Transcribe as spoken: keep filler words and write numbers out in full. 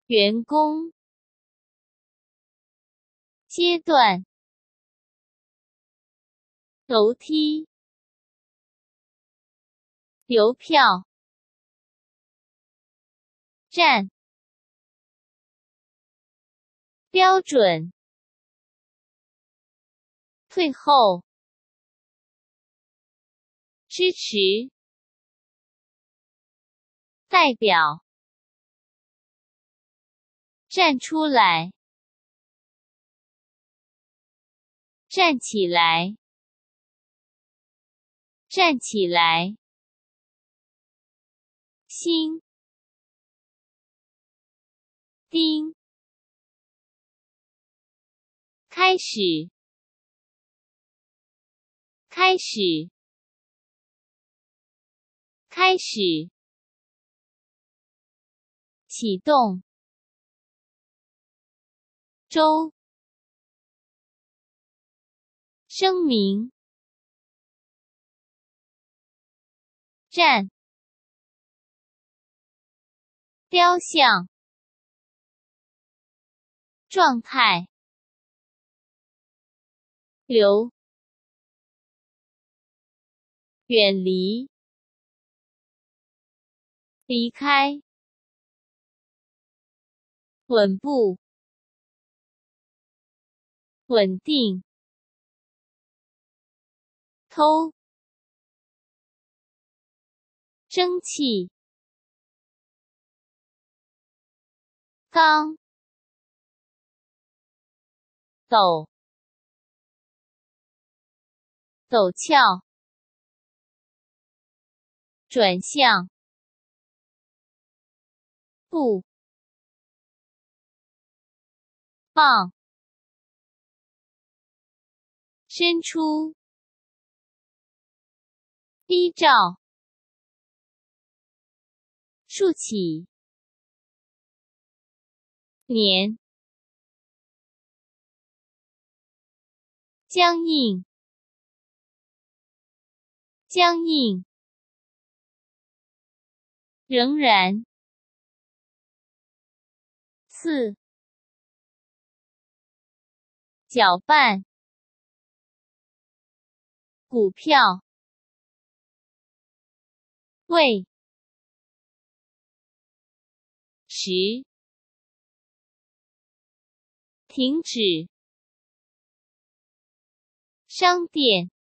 员工，阶段，楼梯，邮票，站，标准，退后，支持，代表，站出来，站起来，站起来，新，丁，开始，开始，开始，启动，周，声明，站，雕像，状态，流，远离，离开，稳步，稳定，偷，蒸汽，刚，陡，陡峭，转向，不，棒，伸出，依照，竖起，年，僵硬，僵硬，仍然，刺，搅拌，股票，位，时，停止，商店，